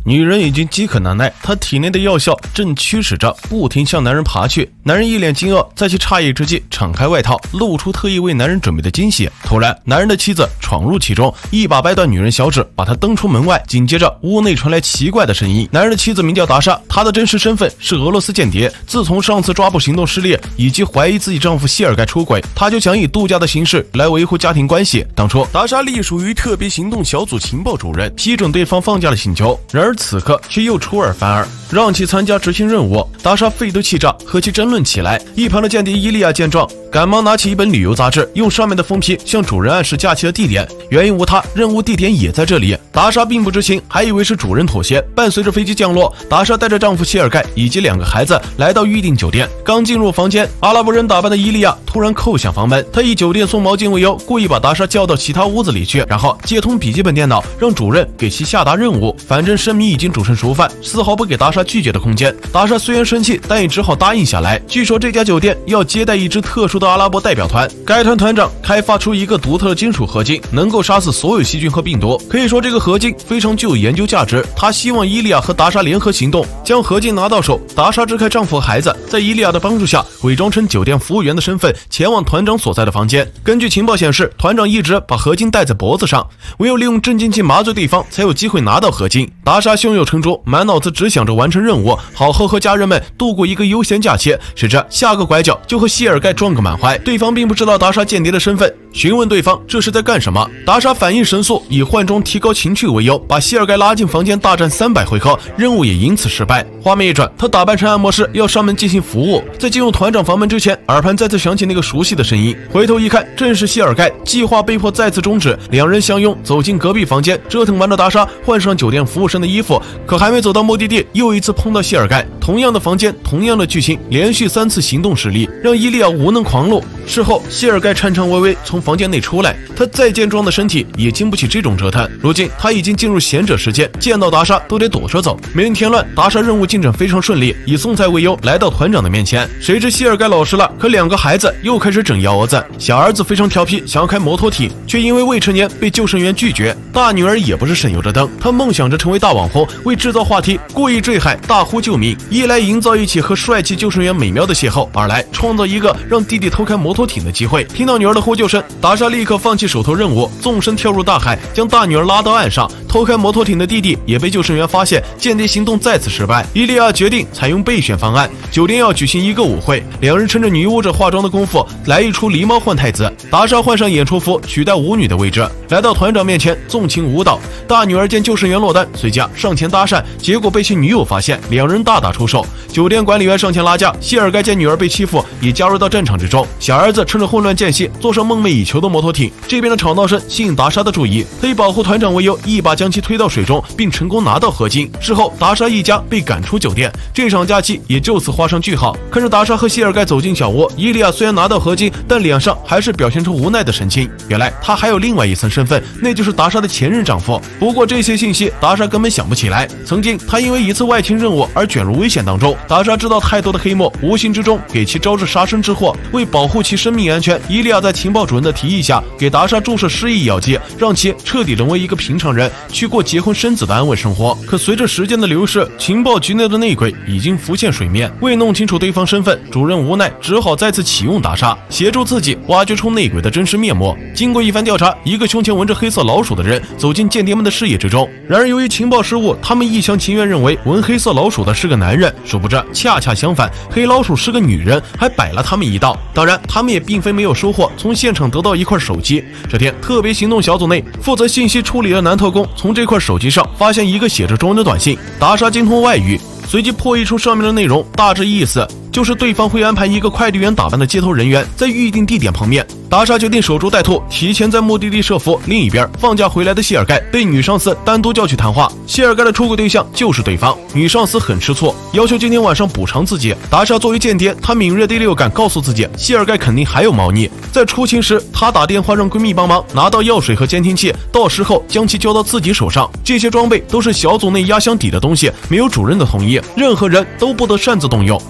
女人已经饥渴难耐，她体内的药效正驱使着不停向男人爬去。男人一脸惊愕，在其诧异之际，敞开外套，露出特意为男人准备的惊喜。突然，男人的妻子闯入其中，一把掰断女人小指，把她蹬出门外。紧接着，屋内传来奇怪的声音。男人的妻子名叫达莎，她的真实身份是俄罗斯间谍。自从上次抓捕行动失利，以及怀疑自己丈夫谢尔盖出轨，她就想以度假的形式来维护家庭关系。当初，达莎隶属于特别行动小组情报主任，批准对方放假的请求。然而此刻却又出尔反尔，让其参加执行任务。达莎肺都气炸，和其争论起来。一旁的间谍伊利亚见状，赶忙拿起一本旅游杂志，用上面的封皮向主人暗示假期的地点。原因无他，任务地点也在这里。达莎并不知情，还以为是主人妥协。伴随着飞机降落，达莎带着丈夫谢尔盖以及2个孩子来到预定酒店。刚进入房间，阿拉伯人打扮的伊利亚突然叩响房门。他以酒店送毛巾为由，故意把达莎叫到其他屋子里去，然后接通笔记本电脑，让主任给其下达任务。反正生米已经煮成熟饭，丝毫不给达莎拒绝的空间。达莎虽然生气，但也只好答应下来。据说这家酒店要接待一支特殊的阿拉伯代表团，该团团长开发出一个独特的金属合金，能够杀死所有细菌和病毒。可以说这个合金非常具有研究价值。他希望伊利亚和达莎联合行动，将合金拿到手。达莎支开丈夫和孩子，在伊利亚的帮助下，伪装成酒店服务员的身份，前往团长所在的房间。根据情报显示，团长一直把合金戴在脖子上，唯有利用镇静剂麻醉对方，才有机会拿到合金。达莎胸有成竹，满脑子只想着完成任务，好好和家人们度过一个悠闲假期。谁知下个拐角就和谢尔盖撞个满怀。对方并不知道达莎间谍的身份，询问对方这是在干什么。达莎反应神速，以换装提高情趣为由，把谢尔盖拉进房间大战300回合，任务也因此失败。画面一转，他打扮成按摩师，要上门进行服务。在进入团长房门之前，耳畔再次响起那个熟悉的声音，回头一看，正是谢尔盖。计划被迫再次终止，两人相拥走进隔壁房间，折腾完的达莎换上酒店服务生的衣服，可还没走到目的地，又一次碰到谢尔盖。同样的房间，同样的剧情，连续3次行动失利，让伊利亚无能狂怒。事后，谢尔盖颤颤巍巍从房间内出来，他再健壮的身体也经不起这种折腾。如今他已经进入贤者时间，见到达莎都得躲着走。没人添乱，达莎任务进展非常顺利，以送菜为由来到团长的面前。谁知谢尔盖老实了，可2个孩子又开始整幺蛾子。小儿子非常调皮，想要开摩托艇，却因为未成年被救生员拒绝。大女儿也不是省油的灯，她梦想着成为大网红，为制造话题故意坠海，大呼救命。一来营造一起和帅气救生员美妙的邂逅，二来创造一个让弟弟偷开摩托艇的机会。听到女儿的呼救声，达莎立刻放弃手头任务，纵身跳入大海，将大女儿拉到岸上。偷开摩托艇的弟弟也被救生员发现，间谍行动再次失败。伊利亚决定采用备选方案，酒店要举行一个舞会，两人趁着女巫者化妆的功夫，来一出狸猫换太子。达莎换上演出服，取代舞女的位置，来到团长面前纵情舞蹈。大女儿见救生员落单，随即上前搭讪，结果被其女友发现，两人大打出手。酒店管理员上前拉架，谢尔盖见女儿被欺负，也加入到战场之中。小儿子趁着混乱间隙，坐上梦寐以求的摩托艇。这边的吵闹声吸引达莎的注意，他以保护团长为由，一把将其推到水中，并成功拿到合金。事后，达莎一家被赶出酒店，这场假期也就此画上句号。看着达莎和谢尔盖走进小窝，伊利亚虽然拿到合金，但脸上还是表现出无奈的神情。原来他还有另外一层身份，那就是达莎的前任丈夫。不过这些信息达莎根本想不起来。曾经他因为一次外勤任务而卷入危险当中，达莎知道太多的黑幕，无形之中给其招致杀身之祸。为保护其生命安全，伊利亚在情报主任的提议下，给达莎注射失忆药剂，让其彻底沦为一个平常人，去过结婚生子的安稳生活。可随着时间的流逝，情报局内的内鬼已经浮现水面。为弄清楚对方身份，主任无奈只好再次启用达莎，协助自己挖掘出内鬼的真实面目。经过一番调查，一个胸前纹着黑色老鼠的人走进间谍们的视野之中。然而由于情报失误，他们一厢情愿认为纹黑色老鼠的是个男人，殊不知恰恰相反，黑老鼠是个女人，还摆了他们一道。当然他们也并非没有收获，从现场得到一块手机。这天特别行动小组内负责信息处理的男特工从这块手机上发现一个写着中文的短信，达莎精通外语，随即破译出上面的内容，大致意思就是对方会安排一个快递员打扮的接头人员在预定地点碰面。达莎决定守株待兔，提前在目的地设伏。另一边，放假回来的谢尔盖被女上司单独叫去谈话。谢尔盖的出轨对象就是对方，女上司很吃醋，要求今天晚上补偿自己。达莎作为间谍，她敏锐第六感告诉自己，谢尔盖肯定还有猫腻。在出勤时，她打电话让闺蜜帮忙拿到药水和监听器，到时候将其交到自己手上。这些装备都是小组内压箱底的东西，没有主任的同意，任何人都不得擅自动用。这一幕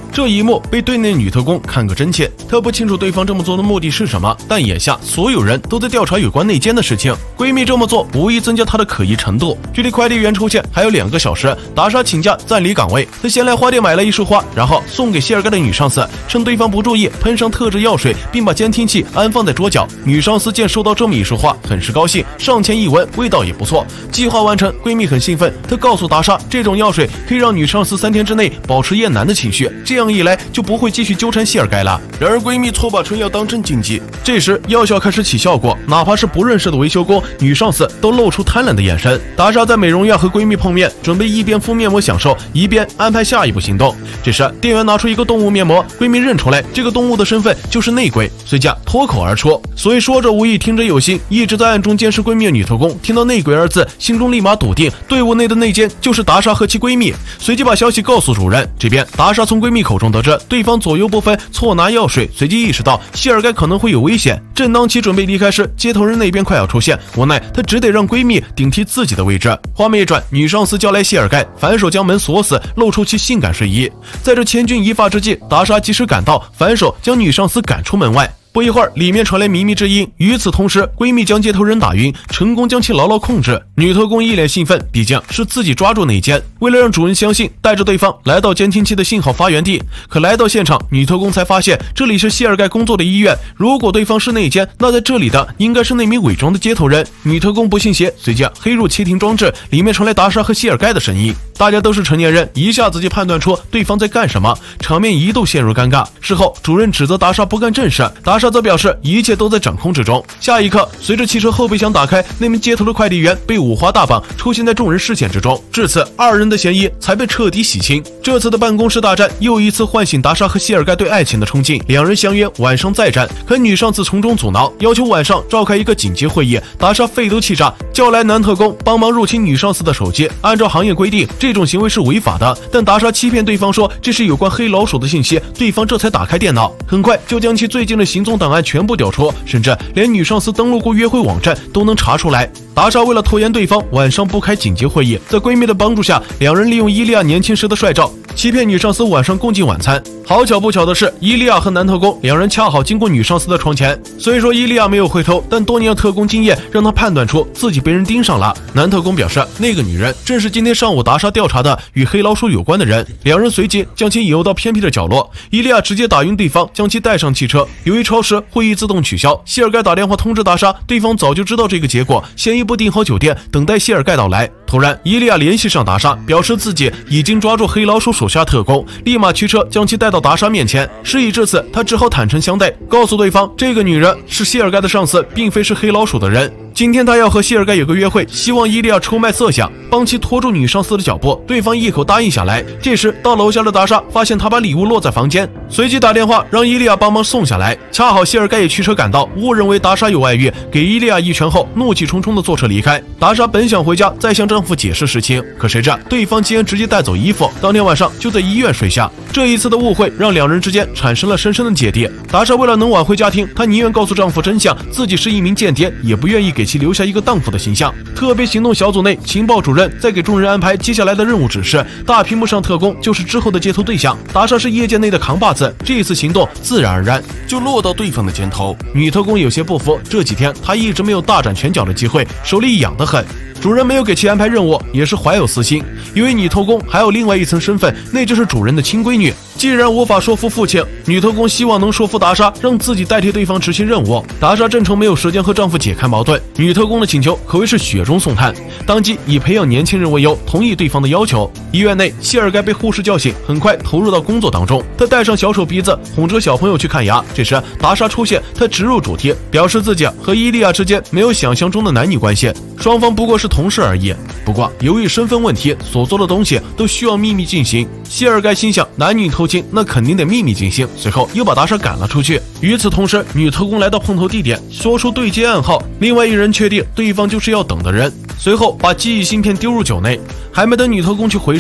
幕被对内女特工看个真切，她不清楚对方这么做的目的是什么，但眼下所有人都在调查有关内奸的事情，闺蜜这么做无疑增加她的可疑程度。距离快递员出现还有2个小时，达莎请假暂离岗位，她先来花店买了一束花，然后送给谢尔盖的女上司，趁对方不注意喷上特制药水，并把监听器安放在桌角。女上司见收到这么一束花，很是高兴，上前一闻，味道也不错。计划完成，闺蜜很兴奋，她告诉达莎，这种药水可以让女上司3天之内保持厌男的情绪，这样一来就不会继续纠缠谢尔盖了。然而闺蜜错把春药当真禁忌，这时药效开始起效果，哪怕是不认识的维修工、女上司都露出贪婪的眼神。达莎在美容院和闺蜜碰面，准备一边敷面膜享受，一边安排下一步行动。这时店员拿出一个动物面膜，闺蜜认出来这个动物的身份就是内鬼，随即脱口而出。所以说者无意，听者有心，一直在暗中监视闺蜜的女特工听到内鬼二字，心中立马笃定队伍内的内奸就是达莎和其闺蜜，随即把消息告诉主任。这边达莎从闺蜜口中得知对方左右不分，错拿药水，随即意识到谢尔盖可能会有危险。正当其准备离开时，接头人那边快要出现，无奈她只得让闺蜜顶替自己的位置。画面一转，女上司叫来谢尔盖，反手将门锁死，露出其性感睡衣。在这千钧一发之际，达莎及时赶到，反手将女上司赶出门外。不一会儿，里面传来靡靡之音。与此同时，闺蜜将接头人打晕，成功将其牢牢控制。女特工一脸兴奋，毕竟是自己抓住内奸。为了让主人相信，带着对方来到监听器的信号发源地。可来到现场，女特工才发现这里是谢尔盖工作的医院。如果对方是内奸，那在这里的应该是那名伪装的接头人。女特工不信邪，随即黑入窃听装置，里面传来达莎和谢尔盖的声音。大家都是成年人，一下子就判断出对方在干什么，场面一度陷入尴尬。事后，主任指责达莎不干正事，达莎则表示一切都在掌控之中。下一刻，随着汽车后备箱打开，那名接头的快递员被五花大绑，出现在众人视线之中。至此，二人的嫌疑才被彻底洗清。这次的办公室大战又一次唤醒达莎和谢尔盖对爱情的憧憬，两人相约晚上再战。可女上司从中阻挠，要求晚上召开一个紧急会议。达莎肺都气炸，叫来男特工帮忙入侵女上司的手机。按照行业规定，这种行为是违法的，但达莎欺骗对方说这是有关黑老鼠的信息，对方这才打开电脑，很快就将其最近的行踪档案全部调出，甚至连女上司登录过约会网站都能查出来。达莎为了拖延对方晚上不开紧急会议，在闺蜜的帮助下，两人利用伊利亚年轻时的帅照欺骗女上司晚上共进晚餐。好巧不巧的是，伊利亚和男特工两人恰好经过女上司的床前。虽说伊利亚没有回头，但多年的特工经验让他判断出自己被人盯上了。男特工表示，那个女人正是今天上午达莎调查的与黑老鼠有关的人。两人随即将其引诱到偏僻的角落，伊利亚直接打晕对方，将其带上汽车。由于超时，会议自动取消。谢尔盖打电话通知达莎，对方早就知道这个结果，先一步订好酒店，等待谢尔盖到来。突然，伊利亚联系上达莎，表示自己已经抓住黑老鼠手下特工，立马驱车将其带到达莎面前。事已至此，他只好坦诚相待，告诉对方这个女人是谢尔盖的上司，并非是黑老鼠的人。今天他要和谢尔盖有个约会，希望伊利亚出卖色相，帮其拖住女上司的脚步。对方一口答应下来。这时到楼下的达莎发现他把礼物落在房间，随即打电话让伊利亚帮忙送下来。恰好谢尔盖也驱车赶到，误认为达莎有外遇，给伊利亚一拳后，怒气冲冲地坐车离开。达莎本想回家再向丈夫解释实情，可谁知对方竟然直接带走衣服，当天晚上就在医院睡下。这一次的误会让两人之间产生了深深的芥蒂。达莎为了能挽回家庭，她宁愿告诉丈夫真相，自己是一名间谍，也不愿意给其留下一个荡妇的形象。特别行动小组内，情报主任在给众人安排接下来的任务指示，大屏幕上特工就是之后的接头对象。达莎是业界内的扛把子，这一次行动自然而然就落到对方的肩头。女特工有些不服，这几天她一直没有大展拳脚的机会，手里痒得很。主人没有给其安排任务，也是怀有私心。因为女特工还有另外一层身份，那就是主人的亲闺女。既然无法说服父亲，女特工希望能说服达莎，让自己代替对方执行任务。达莎正愁没有时间和丈夫解开矛盾，女特工的请求可谓是雪中送炭，当即以培养年轻人为由，同意对方的要求。医院内，谢尔盖被护士叫醒，很快投入到工作当中。他戴上小手鼻子，哄着小朋友去看牙。这时达莎出现，他直入主题，表示自己和伊利亚之间没有想象中的男女关系，双方不过是同事而已。不过由于身份问题，所做的东西都需要秘密进行。谢尔盖心想，男女偷情那肯定得秘密进行，随后又把达莎赶了出去。与此同时，女特工来到碰头地点，说出对接暗号，另外一人确定对方就是要等的人，随后把记忆芯片丢入酒内。还没等女特工去回收，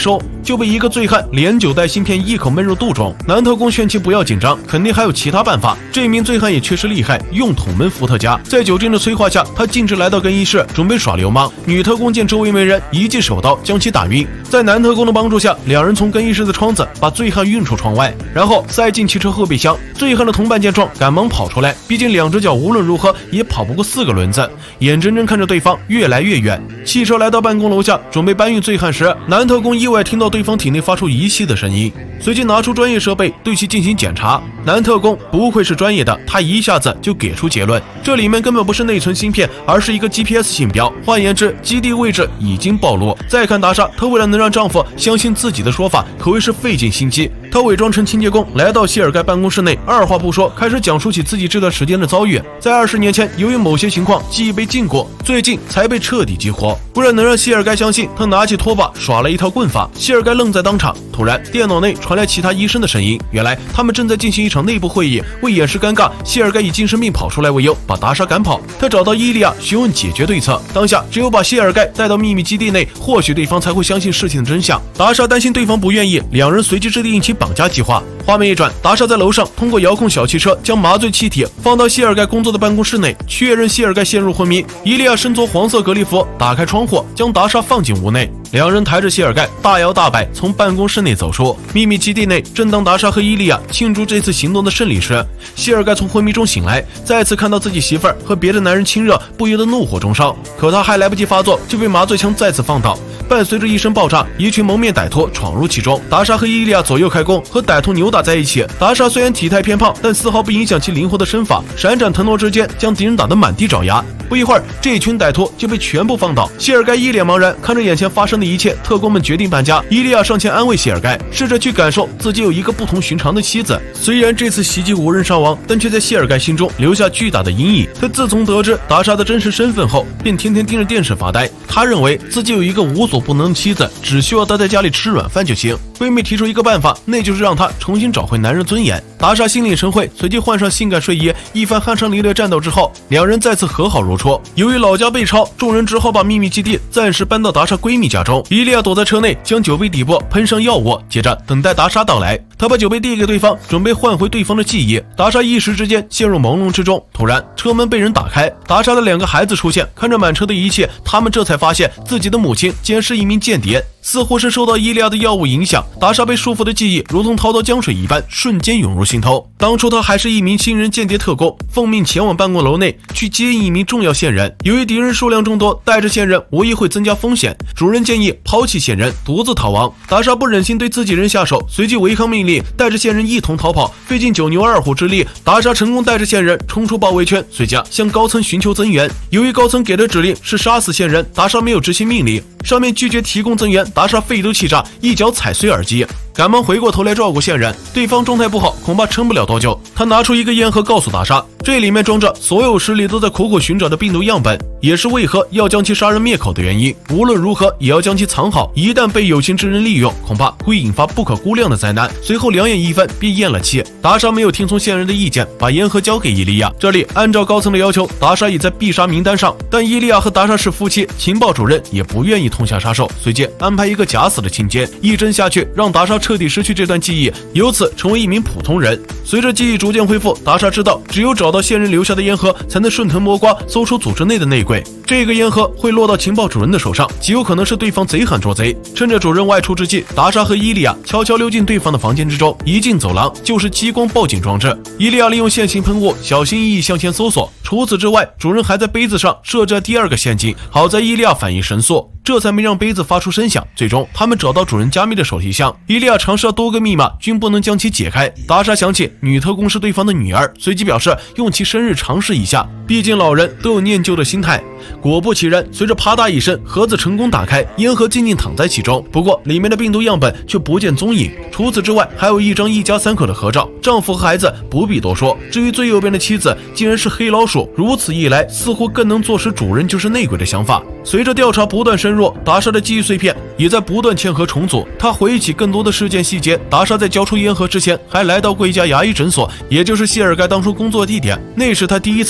就被一个醉汉连酒带芯片一口闷入肚中。男特工劝其不要紧张，肯定还有其他办法。这名醉汉也确实厉害，用桶闷伏特加。在酒精的催化下，他径直来到更衣室，准备耍流氓。女特工见周围没人，一记手刀将其打晕。在男特工的帮助下，两人从更衣室的窗子把醉汉运出窗外，然后塞进汽车后备箱。醉汉的同伴见状，赶忙跑出来，毕竟两只脚无论如何也跑不过4个轮子，眼睁睁看着对方越来越远。汽车来到办公楼下，准备搬运醉汉时，男特工意外听到对方体内发出仪器的声音，随即拿出专业设备对其进行检查。男特工不愧是专业的，他一下子就给出结论，这里面根本不是内存芯片，而是一个 GPS 信标，换言之，基地位置已经暴露。再看达莎，她为了能让丈夫相信自己的说法，可谓是费尽心机。她伪装成清洁工，来到谢尔盖办公室内，二话不说开始讲述起自己这段时间的遭遇。在20年前，由于某些情况记忆被禁锢，最近才被彻底激活。为了能让谢尔盖相信，他拿起拖把耍了一套棍法。谢尔盖愣在当场。突然，电脑内传来其他医生的声音，原来他们正在进行一场内部会议。为掩饰尴尬，谢尔盖以精神病跑出来为由，把达莎赶跑。他找到伊利亚询问解决对策。当下只有把谢尔盖带到秘密基地内，或许对方才会相信事情的真相。达莎担心对方不愿意，两人随即制定一起绑架计划。画面一转，达莎在楼上通过遥控小汽车将麻醉气体放到谢尔盖工作的办公室内，确认谢尔盖陷入昏迷。伊利亚身着黄色隔离服，打开窗户将达莎放进屋内。两人抬着谢尔盖大摇大摆从办公室内走出秘密基地内。正当达莎和伊利亚庆祝这次行动的胜利时，谢尔盖从昏迷中醒来，再次看到自己媳妇儿和别的男人亲热，不由得怒火中烧。可他还来不及发作，就被麻醉枪再次放倒。伴随着一声爆炸，一群蒙面歹徒闯入其中，达莎和伊利亚左右开弓，和歹徒扭打在一起。达莎虽然体态偏胖，但丝毫不影响其灵活的身法，闪展腾挪之间将敌人打得满地找牙。不一会儿，这一群歹徒就被全部放倒。谢尔盖一脸茫然，看着眼前发生的一切，特工们决定搬家。伊利亚上前安慰谢尔盖，试着去感受自己有一个不同寻常的妻子。虽然这次袭击无人伤亡，但却在谢尔盖心中留下巨大的阴影。他自从得知达莎的真实身份后，便天天盯着电视发呆。他认为自己有一个无所不能的妻子，只需要待在家里吃软饭就行。闺蜜提出一个办法，那就是让她重新找回男人尊严。达莎心领神会，随即换上性感睡衣，一番酣畅淋漓战斗之后，两人再次和好如初。由于老家被抄，众人只好把秘密基地暂时搬到达莎闺蜜家中。伊利亚躲在车内，将酒杯底部喷上药物，接着等待达莎到来。他把酒杯递给对方，准备换回对方的记忆。达莎一时之间陷入朦胧之中。突然，车门被人打开，达莎的2个孩子出现，看着满车的一切，他们这才发现自己的母亲竟然是一名间谍。似乎是受到伊利亚的药物影响，达莎被束缚的记忆如同滔滔江水一般瞬间涌入心头。当初她还是一名新人间谍特工，奉命前往办公楼内去接应一名重要线人。由于敌人数量众多，带着线人无疑会增加风险，主人建议抛弃线人，独自逃亡。达莎不忍心对自己人下手，随即违抗命令，带着线人一同逃跑。费尽9牛2虎之力，达莎成功带着线人冲出包围圈，随即向高层寻求增援。由于高层给的指令是杀死线人，达莎没有执行命令，上面拒绝提供增援，达莎肺都气炸，一脚踩碎耳机，赶忙回过头来照顾线人。对方状态不好，恐怕撑不了多久。他拿出一个烟盒，告诉达莎，这里面装着所有势力都在苦苦寻找的病毒样本，也是为何要将其杀人灭口的原因。无论如何也要将其藏好，一旦被有心之人利用，恐怕会引发不可估量的灾难。随后两眼一翻，便咽了气。达莎没有听从线人的意见，把烟盒交给伊利亚。这里按照高层的要求，达莎已在必杀名单上，但伊利亚和达莎是夫妻，情报主任也不愿意痛下杀手，随即安排一个假死的情节，一针下去，让达莎彻底失去这段记忆，由此成为一名普通人。随着记忆逐渐恢复，达莎知道只有找到线人留下的烟盒，才能顺藤摸瓜搜出组织内的内鬼。这个烟盒会落到情报主任的手上，极有可能是对方贼喊捉贼。趁着主任外出之际，达莎和伊利亚悄悄溜进对方的房间之中，一进走廊就是激光报警装置。伊利亚利用线性喷雾小心翼翼向前搜索。除此之外，主任还在杯子上设置了第2个陷阱，好在伊利亚反应神速，这才没让杯子发出声响。最终他们找到主人加密的手提箱，伊利亚尝试了多个密码，均不能将其解开。达莎想起女特工是对方的女儿，随即表示用其生日尝试一下，毕竟老人都有念旧的心态。果不其然，随着啪嗒一声，盒子成功打开，烟盒静静躺在其中，不过里面的病毒样本却不见踪影。除此之外，还有一张一家3口的合照，丈夫和孩子不必多说，至于最右边的妻子竟然是黑老鼠。如此一来，似乎更能坐实主人就是内鬼的想法。随着调查不断深入，达莎的记忆碎片也在不断嵌合重组。她回忆起更多的事件细节。达莎在交出烟盒之前，还来到过一家牙医诊所，也就是谢尔盖当初工作地点。那是他第一次与谢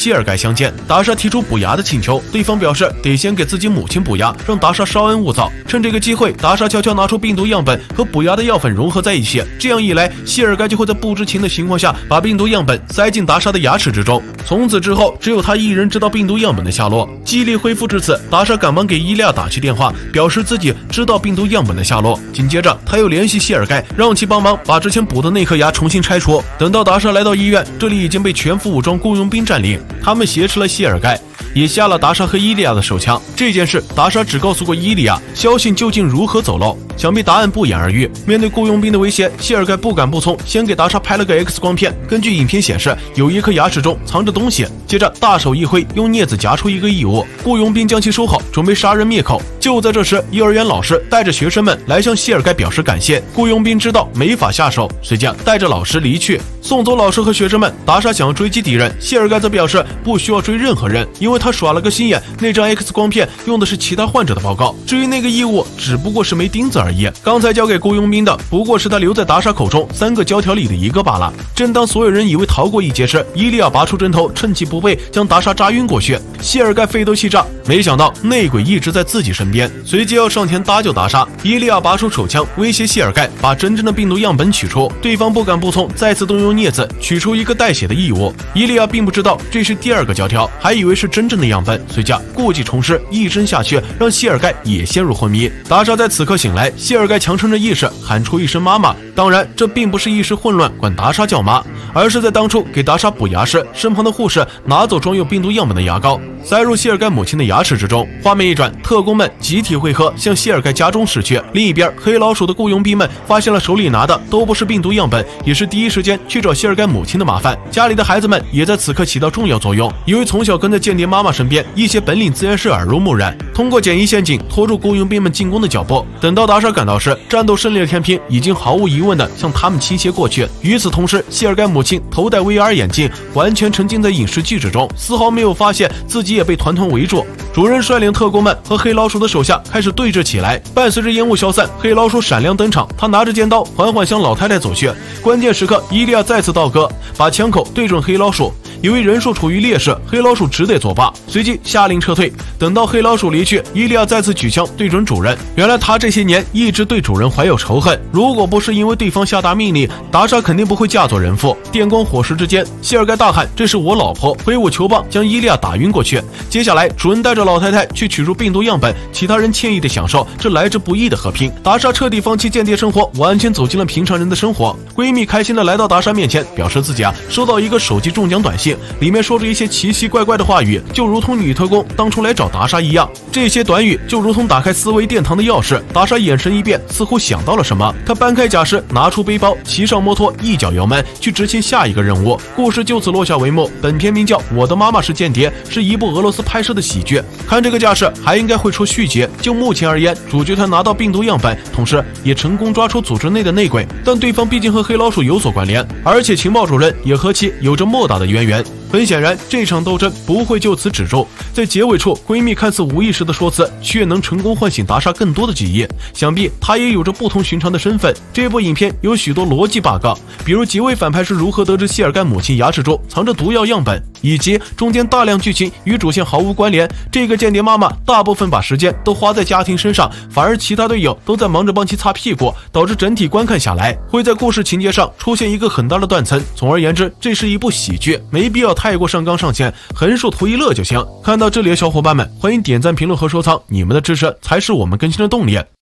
谢尔盖相见，达莎提出补牙的请求，对方表示得先给自己母亲补牙，让达莎稍安勿躁。趁这个机会，达莎悄悄拿出病毒样本和补牙的药粉融合在一起，这样一来，谢尔盖就会在不知情的情况下把病毒样本塞进达莎的牙齿之中。从此之后，只有他一人知道病毒样本的下落。记忆力恢复至此，达莎赶忙给伊利亚打去电话，表示自己知道病毒样本的下落。紧接着，他又联系谢尔盖，让其帮忙把之前补的那颗牙重新拆除。等到达莎来到医院，这里已经被全副武装雇佣兵占领，他们挟持了谢尔盖，也下了达莎和伊利亚的手枪。这件事，达莎只告诉过伊利亚，消息究竟如何走漏，想必答案不言而喻。面对雇佣兵的威胁，谢尔盖不敢不从，先给达莎拍了个 X 光片。根据影片显示，有一颗牙齿中藏着东西。接着大手一挥，用镊子夹出一个异物，雇佣兵将其收好，准备杀人灭口。就在这时，幼儿园老师带着学生们来向谢尔盖表示感谢。雇佣兵知道没法下手，随即带着老师离去。送走老师和学生们，达莎想要追击敌人，谢尔盖则表示不需要追任何人，因为他耍了个心眼，那张 X 光片用的是其他患者的报告，至于那个异物只不过是枚钉子而已，刚才交给雇佣兵的不过是他留在达莎口中3个胶条里的一个罢了。正当所有人以为逃过一劫时，伊利亚拔出针头，趁其不备将达莎扎晕过去。谢尔盖肺都气炸，没想到内鬼一直在自己身边，随即要上前搭救达莎。伊利亚拔出手枪威胁谢尔盖把真正的病毒样本取出，对方不敢不从，再次动用镊子取出一个带血的异物。伊利亚并不知道这是第2个胶条，还以为是真正的样本，随即故技重施，一针下去让谢尔盖也陷入昏迷。达莎在此刻醒来，谢尔盖强撑着意识喊出一声妈妈。当然这并不是一时混乱管达莎叫妈，而是在当初给达莎补牙时，身旁的护士拿走装有病毒样本的牙膏，塞入谢尔盖母亲的牙齿之中。画面一转，特工们集体汇合向谢尔盖家中驶去。另一边，黑老鼠的雇佣兵们发现了手里拿的都不是病毒样本，也是第一时间去找谢尔盖母亲的麻烦。家里的孩子们也在此刻起到重要作用，因为从小跟在间谍妈妈身边，一些本领自然是耳濡目染。通过简易陷阱拖住雇佣兵们进攻的脚步。等到达莎赶到时，战斗胜利的天平已经毫无疑问地向他们倾斜过去。与此同时，谢尔盖母亲头戴 VR 眼镜，完全沉浸在影视记者中，丝毫没有发现自己也被团团围住。主人率领特工们和黑老鼠的手下开始对峙起来。伴随着烟雾消散，黑老鼠闪亮登场，他拿着尖刀缓缓向老太太走去。关键时刻，伊利亚再次倒戈，把枪口对准黑老鼠。由于人数处于劣势，黑老鼠只得作罢，随即下令撤退。等到黑老鼠离去，伊利亚再次举枪对准主人。原来他这些年一直对主人怀有仇恨，如果不是因为对方下达命令，达莎肯定不会嫁作人妇。电光火石之间，谢尔盖大喊：“这是我老婆！”挥舞球棒将伊利亚打晕过去。接下来，主人带着老太太去取出病毒样本，其他人惬意地享受这来之不易的和平。达莎彻底放弃间谍生活，完全走进了平常人的生活。闺蜜开心地来到达莎面前，表示自己收到一个手机中奖短信，里面说着一些奇奇怪怪的话语，就如同女特工当初来找达莎一样。这些短语就如同打开思维殿堂的钥匙。达莎眼神一变，似乎想到了什么，她搬开假尸，拿出背包，骑上摩托，一脚油门去执行下一个任务。故事就此落下帷幕。本片名叫《我的妈妈是间谍》，是一部俄罗斯拍摄的喜剧。看这个架势，还应该会出续集。就目前而言，主角团拿到病毒样本，同时也成功抓出组织内的内鬼，但对方毕竟和黑老鼠有所关联，而且情报主任也和其有着莫大的渊源。很显然，这场斗争不会就此止住。在结尾处，闺蜜看似无意识的说辞，却能成功唤醒达莎更多的记忆。想必她也有着不同寻常的身份。这部影片有许多逻辑 bug， 比如几位反派是如何得知谢尔盖母亲牙齿中藏着毒药样本，以及中间大量剧情与主线毫无关联。这个间谍妈妈大部分把时间都花在家庭身上，反而其他队友都在忙着帮其擦屁股，导致整体观看下来会在故事情节上出现一个很大的断层。总而言之，这是一部喜剧，没必要太过上纲上线，横竖图一乐就行。看到这里的小伙伴们，欢迎点赞、评论和收藏，你们的支持才是我们更新的动力。